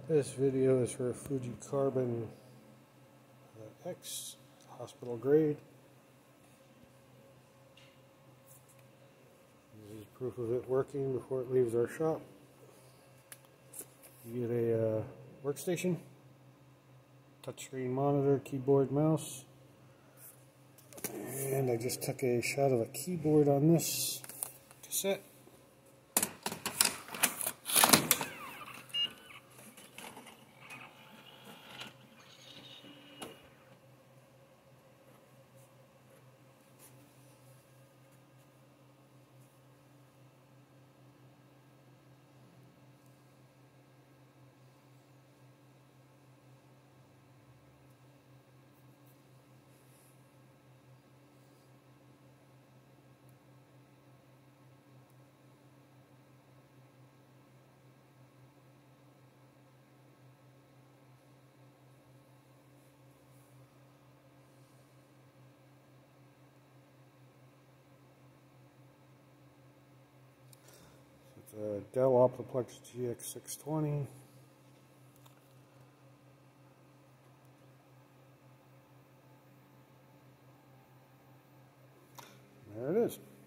This video is for Fuji Carbon X, hospital grade. This is proof of it working before it leaves our shop. You get a workstation, touchscreen monitor, keyboard, mouse, and I just took a shot of a keyboard on this cassette. It's a Dell Optiplex GX620. There it is.